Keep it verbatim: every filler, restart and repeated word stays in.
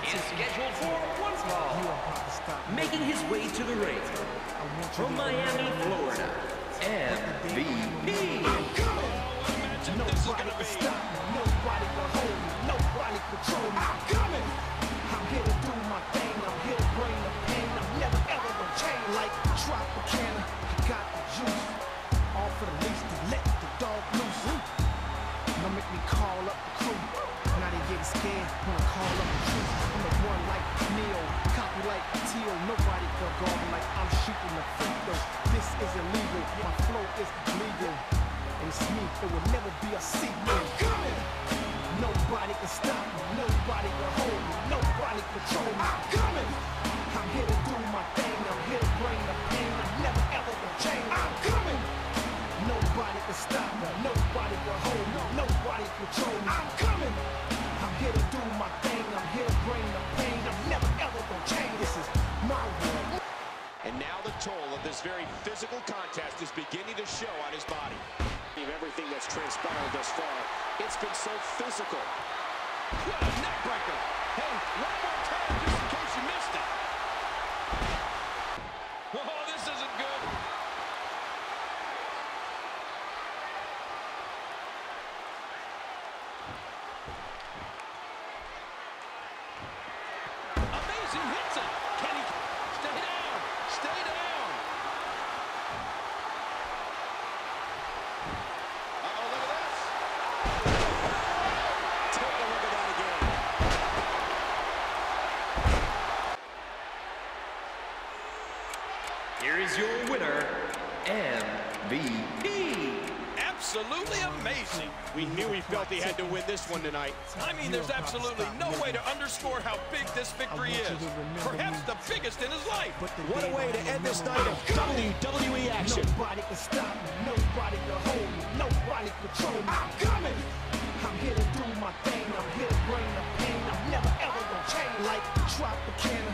is scheduled for one fall. Making his way to the ring from Miami, Florida, M V P. Nobody can stop me, nobody can hold me, nobody control me. I'm coming. I'm here to do my thing, I'm here to bring the pain. I'm never ever gonna change like Tropicana. I got the juice, all for the least to let the dog loose. Now make me call up the crew. Now they getting scared when I call up the truth. I'm the one like Neo, copy like Tio. Nobody can guard me like I'm shooting the free throw. This is illegal, my flow is legal. And it's me, it will never be a secret. I'm coming. Nobody can stop me, nobody can hold me, nobody control me. I'm coming. I'm here to do my thing, I'm here to bring the pain. I'm never ever gonna change. I'm coming. Nobody can stop me, nobody can hold me, nobody control me. I'm coming. I'm here to do my thing, I'm here to bring the pain. I'm never ever gonna change. This is my world. And now the toll of this very physical contest is beginning to show on his body. Everything that's transpired thus far, it's been so physical. What a neck breaker. Hey, one more time just in case you missed it. Oh, this isn't good. Amazing hits it. Can he stay down? Stay down. Here is your winner, M V P. Absolutely amazing. We knew he felt he had to win this one tonight. I mean, there's absolutely no way to underscore how big this victory is. Perhaps the biggest in his life. What a way to end this night of W W E action. Nobody can stop me, nobody can hold me, nobody control me. I'm coming. I'm here to do my thing, I'm here to bring the pain. I'm never ever gonna change like Tropicana.